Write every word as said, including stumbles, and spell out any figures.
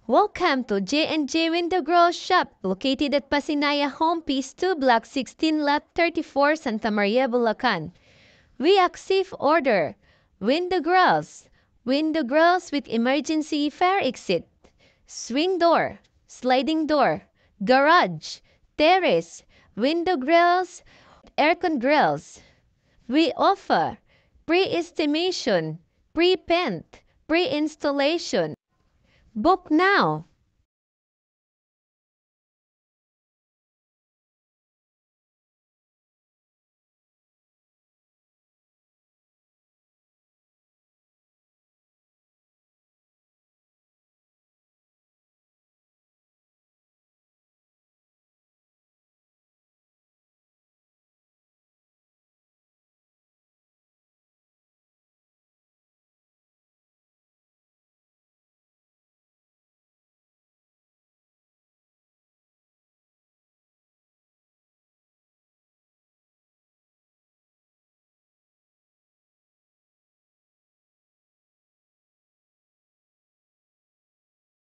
Welcome to J and J Window Grill Shop, located at Pasinaya Home, Phase two, Block sixteen, Lot thirty-four, Santa Maria, Bulacan. We accept order. Window grills. Window grills with emergency fire exit. Swing door. Sliding door. Garage. Terrace. Window grills. Aircon grills. We offer pre-estimation, pre-paint, pre-installation. Book now.